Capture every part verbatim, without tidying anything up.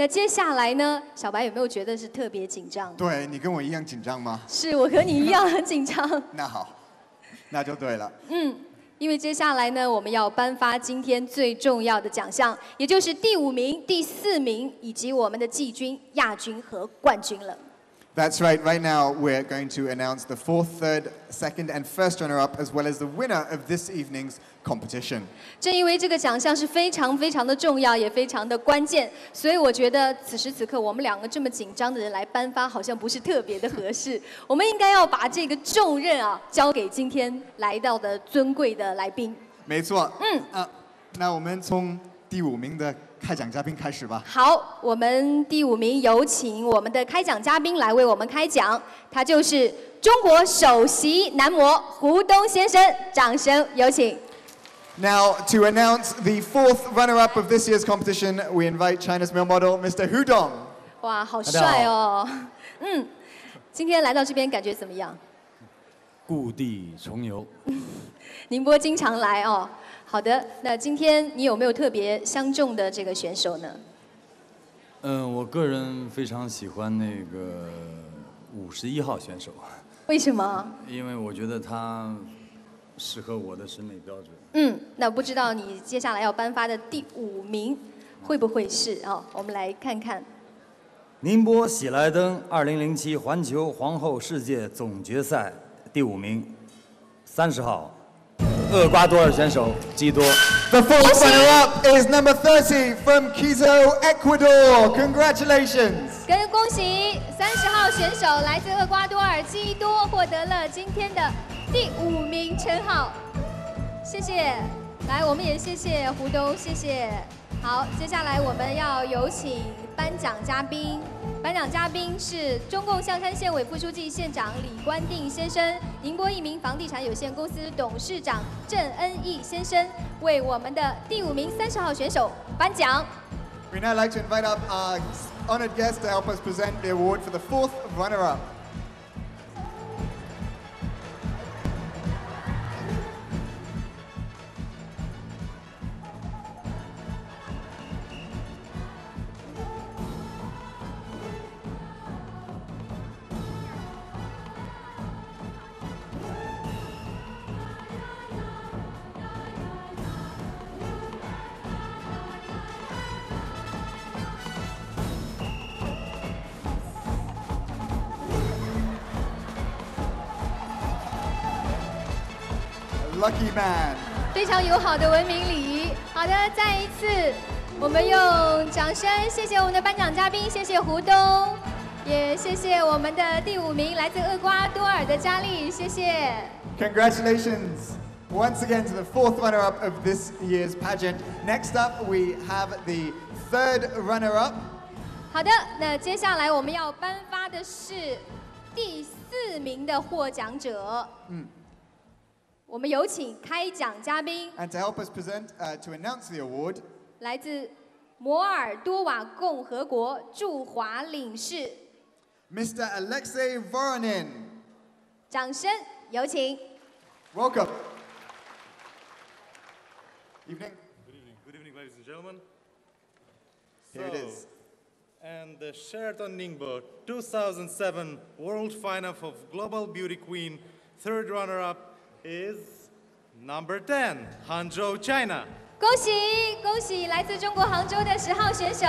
那接下来呢，小白有没有觉得是特别紧张？ 对，你跟我一样紧张吗？ 是我和你一样很紧张。 那好，那就对了。 嗯。 因为接下来呢，我们要颁发今天最重要的奖项，也就是第五名、第四名以及我们的季军、亚军和冠军了。 That's right. Right now, we're going to announce the fourth, third, second, and first runner-up, as well as the winner of this evening's competition. 正因为这个奖项是非常非常的重要，也非常的关键，所以我觉得此时此刻我们两个这么紧张的人来颁发，好像不是特别的合适。我们应该要把这个重任啊，交给今天来到的尊贵的来宾。 没错。 嗯。 啊，那我们从第五名的 开奖嘉宾开始吧。 好，我们第五名有请我们的开奖嘉宾来为我们开奖，他就是中国首席男模胡东先生，掌声有请。 Now, to announce the fourth runner-up of this year's competition, we invite China's male model, Mister Hu Dong. 哇，好帅哦！嗯，今天来到这边感觉怎么样？ 故地重游。 宁波经常来哦。好的，那今天你有没有特别相中的这个选手呢？ 嗯，我个人非常喜欢那个五十一号选手。 为什么？ 因为我觉得他适合我的审美标准。 嗯，那不知道你接下来要颁发的第五名会不会是哦？我们来看看。 宁波喜来登二零零七环球皇后世界总决赛第五名，三十号，厄瓜多尔选手基多。 The fourth runner-up is number thirty from Quito, Ecuador. Congratulations! 跟恭喜三十号选手来自厄瓜多尔基多获得了今天的第五名称号，谢谢。来，我们也谢谢胡东，谢谢。好，接下来我们要有请颁奖嘉宾。颁奖嘉宾是中共象山县委副书记、县长李官定先生，宁波一名房地产有限公司董事长郑恩义先生，为我们的第五名三十号选手颁奖。 We'd now like to invite up our honored guest to help us present the award for the fourth runner-up. Lucky man， 非常友好的文明礼仪。好的，再一次，我们用掌声谢谢我们的颁奖嘉宾，谢谢胡东，也谢谢我们的第五名来自厄瓜多尔的佳丽，谢谢。 Congratulations once again to the fourth runner-up of this year's pageant. Next up, we have the third runner-up. 好的，那接下来我们要颁发的是第四名的获奖者。嗯。 我们有请开奖嘉宾。 And to help us present, uh, to announce the award， 来自摩尔多瓦共和国驻华领事 Mister Alexei Voronin。 掌声有请。 Welcome. Evening. Good evening. Good evening, ladies and gentlemen. Here it is. And the Sheraton Ningbo two thousand seven World Final of Global Beauty Queen, third runner-up is number ten, Hangzhou, China. 恭喜恭喜，来自中国杭州的十号选手。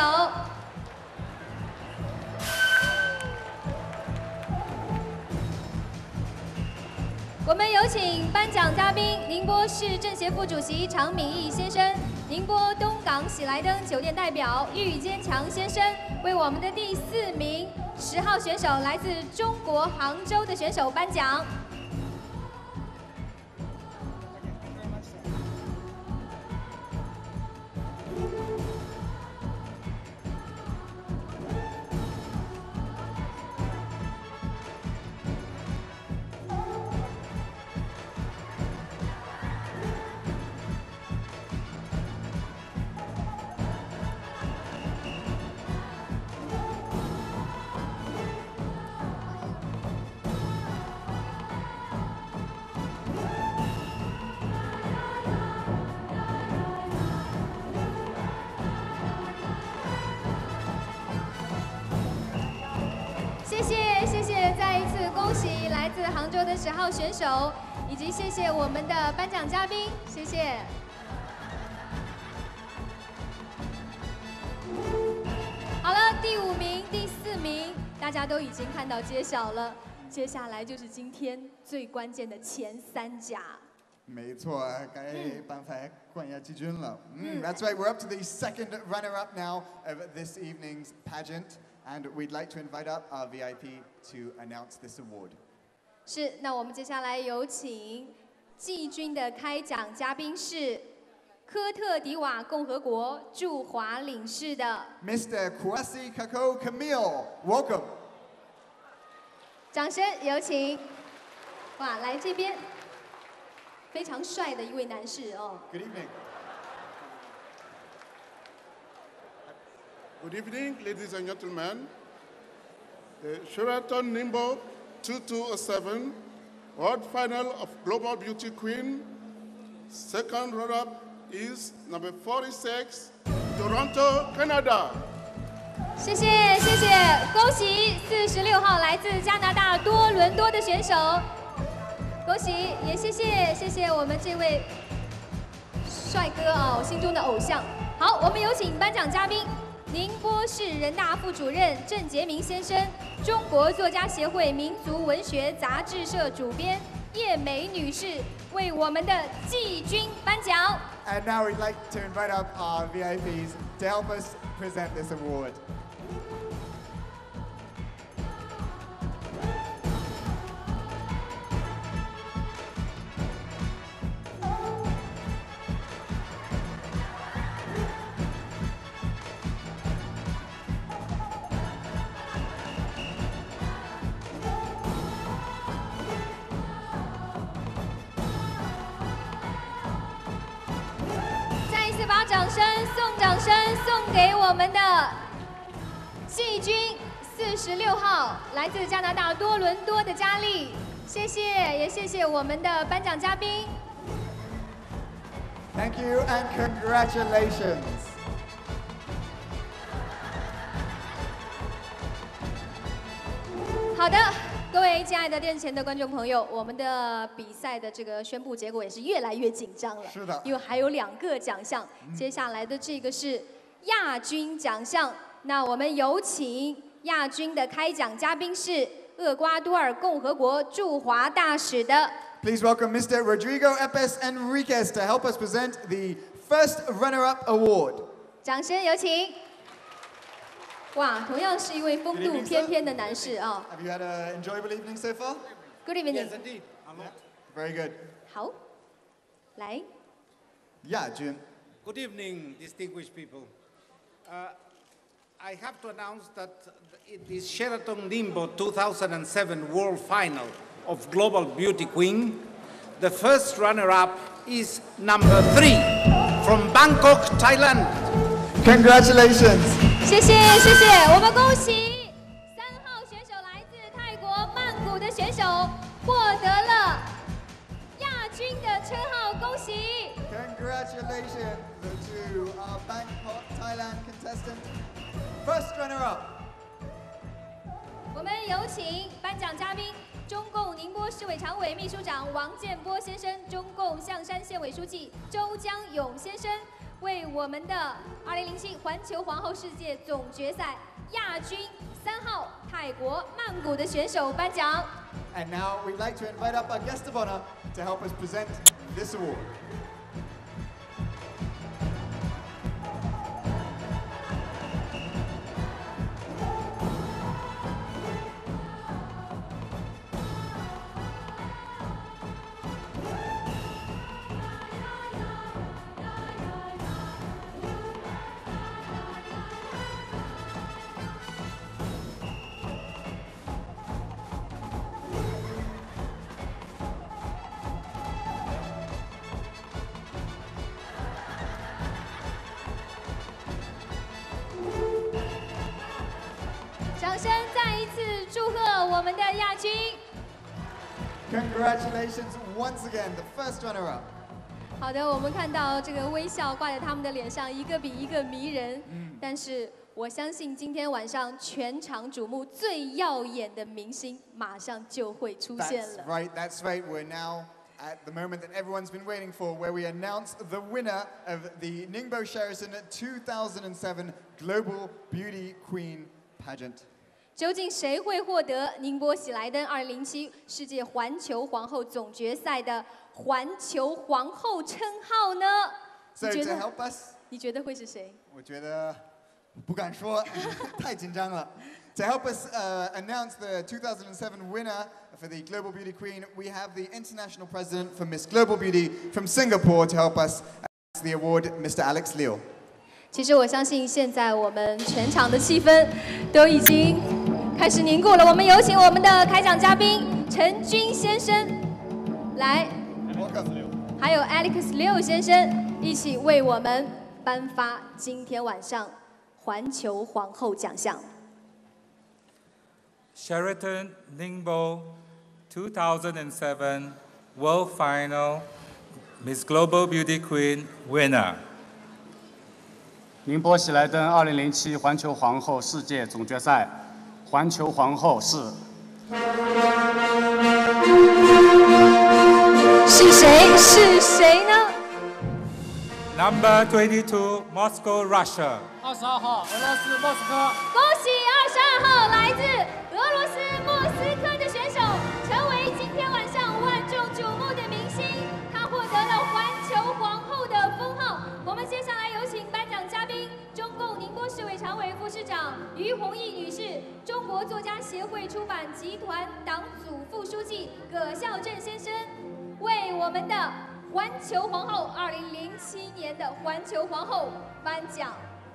我们有请颁奖嘉宾宁波市政协副主席常敏义先生，宁波东港喜来登酒店代表郁坚强先生，为我们的第四名十号选手来自中国杭州的选手颁奖。 恭喜来自杭州的十号选手，以及谢谢我们的颁奖嘉宾，谢谢。好了，第五名、第四名，大家都已经看到揭晓了。接下来就是今天最关键的前三甲。 没错，该颁发冠亚季军了。Mm, that's right. We're up to the second runner-up now of this evening's pageant, and we'd like to invite up our V I P to announce this award. 是，那我们接下来有请季军的开奖嘉宾是科特迪瓦共和国驻华领事的 Mister Kwasi Kako Camille, welcome. 掌声有请。哇，来这边，非常帅的一位男士哦。 Good evening. Good evening, ladies and gentlemen. The Sheraton Ningbo two two oh seven World Final of Global Beauty Queen. Second runner-up is number forty-six, Toronto, Canada. 谢谢谢谢，恭喜四十六号来自加拿大多伦多的选手，恭喜也谢谢谢谢我们这位帅哥啊，我心中的偶像。好，我们有请颁奖嘉宾，宁波市人大副主任郑杰明先生，中国作家协会民族文学杂志社主编叶梅女士为我们的季军颁奖。 And now we'd like to invite up our V I Ps to help us present this award. 把掌声送掌声送给我们的季军四十六号，来自加拿大多伦多的佳丽，谢谢，也谢谢我们的颁奖嘉宾。 Thank you and congratulations. 好的。各位亲爱的电视前的观众朋友，我们的比赛的这个宣布结果也是越来越紧张了。 是的， 因为还有两个奖项，嗯、接下来的这个是亚军奖项。那我们有请亚军的开奖嘉宾是厄瓜多尔共和国驻华大使的。 Please welcome Mister Rodrigo Epes Enriquez to help us present the first runner-up award. 掌声有请。哇，同样是一位风度翩翩的男士啊。 Have you had an enjoyable evening so far? Good evening. Yes, indeed. Very good. 好，来。 亚军。 Good evening, distinguished people. Uh, I have to announce that in this Sheraton Ningbo two thousand seven World Final of Global Beauty Queen, the first runner-up is number three from Bangkok, Thailand. Congratulations. 谢谢谢谢，我们恭喜三号选手来自泰国曼谷的选手获得了亚军的称号，恭喜 Congratulations to our Bangkok, Thailand contestant. First runner-up. 我们有请颁奖嘉宾，中共宁波市委常委秘书长王建波先生，中共象山县委书记周江勇先生。为我们的二零零七环球皇后世界总决赛亚军三号泰国曼谷的选手颁奖。 And now we'd like to invite up our guest of honor to help us present this award. 掌声再一次祝贺我们的亚军。 Congratulations once again, the first runner-up. 好的，我们看到这个微笑挂在他们的脸上，一个比一个迷人。嗯，但是我相信今天晚上全场瞩目最耀眼的明星马上就会出现了。 That's right, that's right. We're now at the moment that everyone's been waiting for, where we announce the winner of the Ningbo Sheraton two thousand seven Global Beauty Queen Pageant. 究竟谁会获得宁波喜来登二零零七世界环球皇后总决赛的环球皇后称号呢？ So 你觉 to 得？ help us, 你觉得会是谁？ 我觉得不敢说，太紧张了。To help us uh, announce the two thousand seven winner for the Global Beauty Queen, we have the International President for Miss Global Beauty from Singapore to help us announce the award, Mister Alex Liu. 其实我相信现在我们全场的气氛都已经开始凝固了。我们有请我们的开讲嘉宾陈军先生来，还有 Alex Liu 先生一起为我们颁发今天晚上环球皇后奖项。 Sheraton Ningbo two thousand seven World Final Miss Global Beauty Queen winner. 宁波喜来登二零零七环球皇后世界总决赛，环球皇后是是谁？是谁呢 Number twenty-two Moscow, Russia. 二十二号俄罗斯莫斯科。 恭喜二十二号来自俄罗斯莫斯科的选手，成为今天晚上万众瞩目的明星。他获得了环球皇后的封号。我们接下来有请颁奖嘉宾，中共宁波市委常委副市长于红毅女士，中国作家协会出版集团党组副书记葛孝正先生，为我们的环球皇后二零零七年的环球皇后颁奖。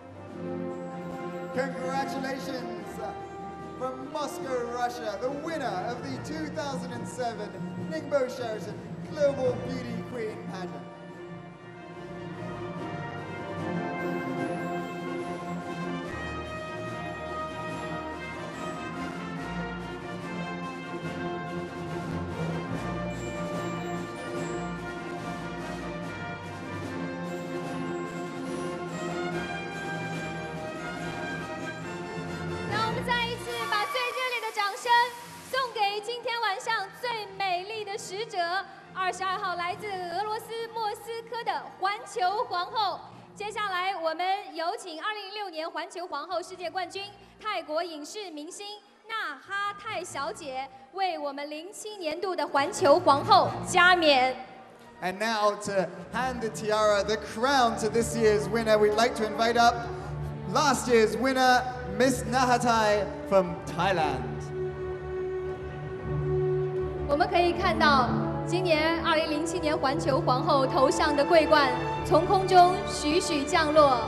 Congratulations from Moscow, Russia, the winner of the two thousand seven Ningbo Sheraton Global Beauty Queen Pageant. 使者，二十二号来自俄罗斯莫斯科的环球皇后。接下来，我们有请二零零六年环球皇后世界冠军泰国影视明星纳哈泰小姐为我们零七年度的环球皇后加冕。 And now to hand the tiara, the crown to this year's winner, we'd like to invite up last year's winner, Miss Nahatai from Thailand. 我们可以看到，今年二零零七年环球皇后头上的桂冠从空中徐徐降落。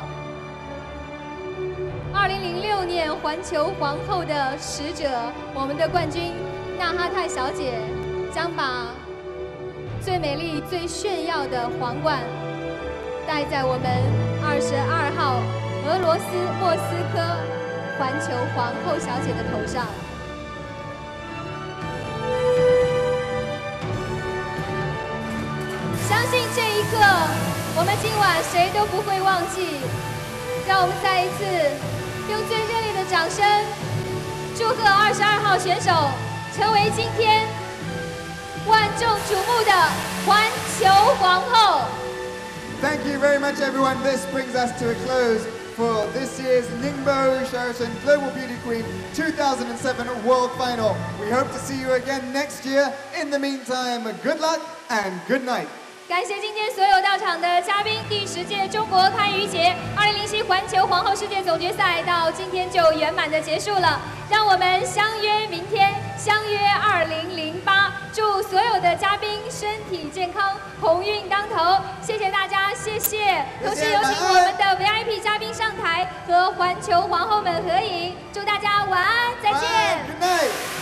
二零零六年环球皇后的使者，我们的冠军纳哈泰小姐将把最美丽、最炫耀的皇冠戴在我们二十二号俄罗斯莫斯科环球皇后小姐的头上。 相信这一刻，我们今晚谁都不会忘记。让我们再一次用最热烈的掌声，祝贺二十二号选手成为今天万众瞩目的环球皇后。 Thank you very much, everyone. This brings us to a close for this year's Ningbo Sheraton Global Beauty Queen two thousand seven World Final. We hope to see you again next year. In the meantime, good luck and good night. 感谢今天所有到场的嘉宾。第十届中国堪舆节二零零七环球皇后世界总决赛到今天就圆满的结束了，让我们相约明天，相约二零零八。祝所有的嘉宾身体健康，鸿运当头。谢谢大家，谢谢。同时有请我们的 V I P 嘉宾上台和环球皇后们合影。祝大家晚安，再见。 Good night.